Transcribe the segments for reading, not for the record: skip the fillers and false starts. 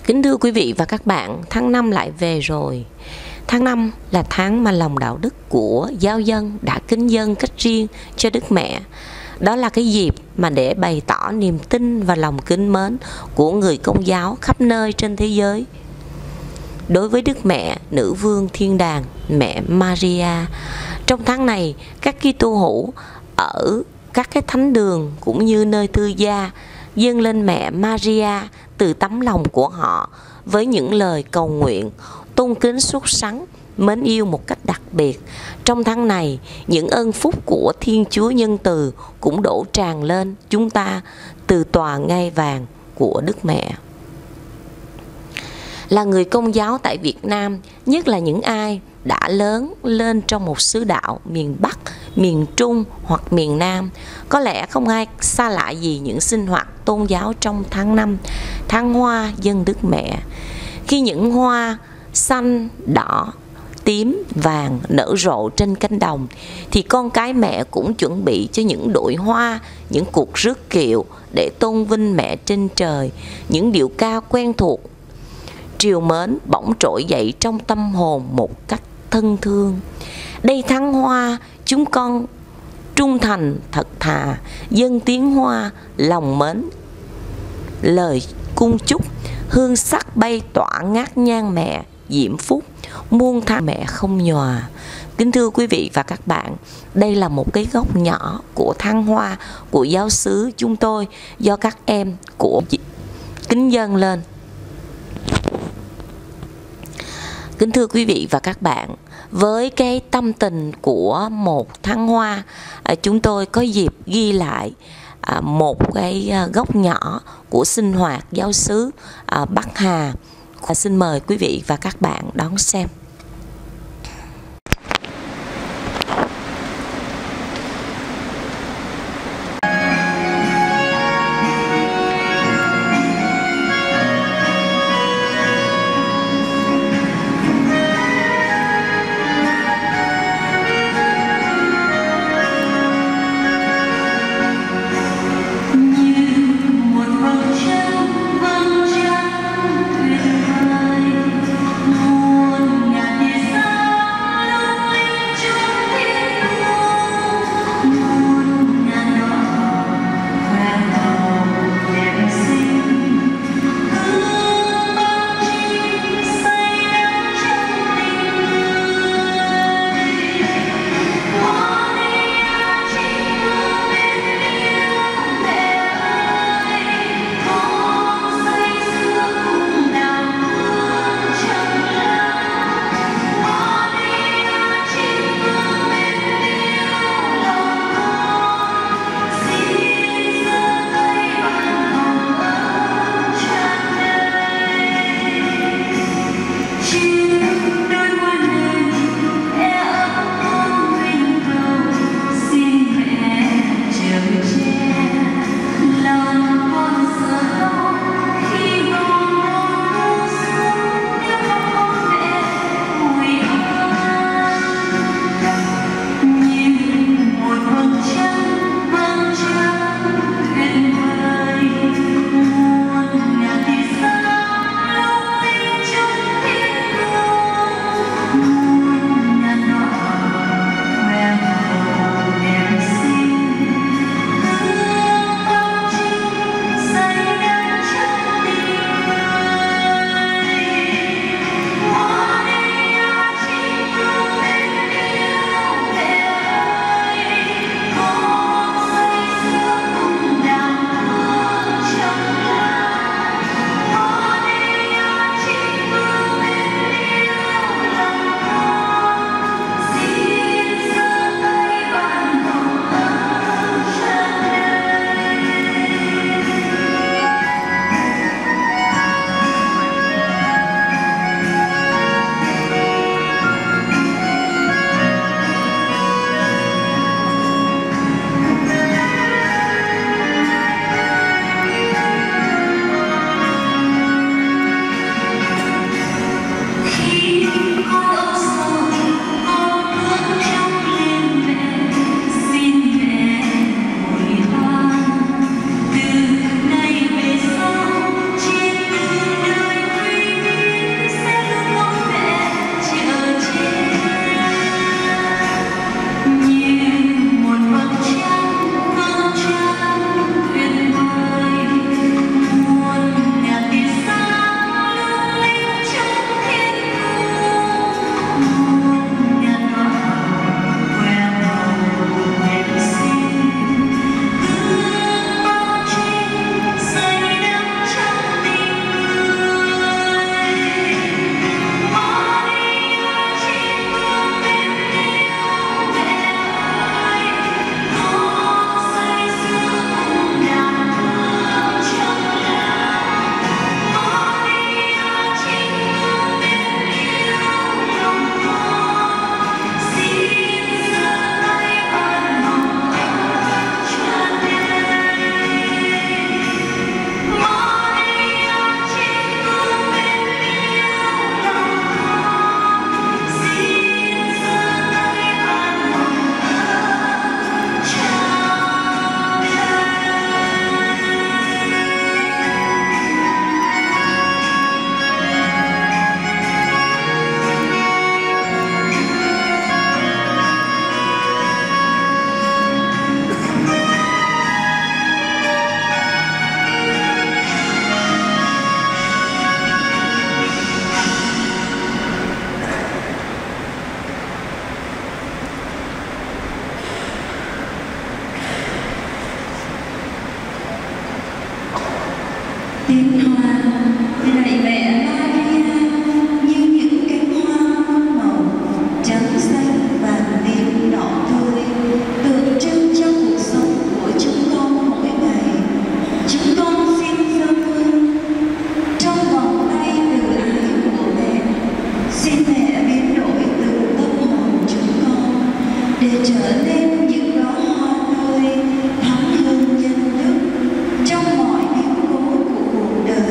Kính thưa quý vị và các bạn, tháng 5 lại về rồi. Tháng 5 là tháng mà lòng đạo đức của giáo dân đã kính dâng cách riêng cho Đức Mẹ. Đó là cái dịp mà để bày tỏ niềm tin và lòng kính mến của người Công giáo khắp nơi trên thế giới đối với Đức Mẹ, Nữ Vương Thiên Đàng, Mẹ Maria. Trong tháng này, các Kitô hữu ở các cái thánh đường cũng như nơi tư gia dâng lên Mẹ Maria từ tấm lòng của họ với những lời cầu nguyện, tôn kính sốt sắng, mến yêu một cách đặc biệt. Trong tháng này, những ơn phúc của Thiên Chúa nhân từ cũng đổ tràn lên chúng ta từ tòa ngai vàng của Đức Mẹ. Là người Công giáo tại Việt Nam, nhất là những ai đã lớn lên trong một xứ đạo miền Bắc, miền Trung hoặc miền Nam, có lẽ không ai xa lạ gì những sinh hoạt tôn giáo trong tháng 5, tháng hoa dân Đức Mẹ. Khi những hoa xanh, đỏ, tím, vàng nở rộ trên cánh đồng, thì con cái mẹ cũng chuẩn bị cho những đội hoa, những cuộc rước kiệu để tôn vinh mẹ trên trời. Những điệu ca quen thuộc, triều mến bỗng trỗi dậy trong tâm hồn một cách thân thương. Đây tháng hoa, chúng con trung thành thật thà, dâng tiếng hoa, lòng mến, lời cung chúc, hương sắc bay tỏa ngát nhang mẹ, diễm phúc, muôn tháng mẹ không nhòa. Kính thưa quý vị và các bạn, đây là một cái góc nhỏ của tháng hoa của giáo xứ chúng tôi do các em của kính dâng lên. Kính thưa quý vị và các bạn, với cái tâm tình của một tháng hoa, chúng tôi có dịp ghi lại một cái góc nhỏ của sinh hoạt giáo xứ Bắc Hà. Xin mời quý vị và các bạn đón xem. Hãy subscribe Viên hoa lạy mẹ Maria như những cánh hoa muôn màu, trắng xanh vàng tím đỏ tươi, tượng trưng cho cuộc sống của chúng con mỗi ngày. Chúng con xin dâng hương trong vòng tay từ ái của mẹ. Xin mẹ biến đổi từng tâm hồn chúng con để trở nên những đóa hoa tươi thắm hương nhân đức trong mọi biến cố của cuộc đời.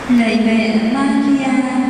Lạy mẹ Maria,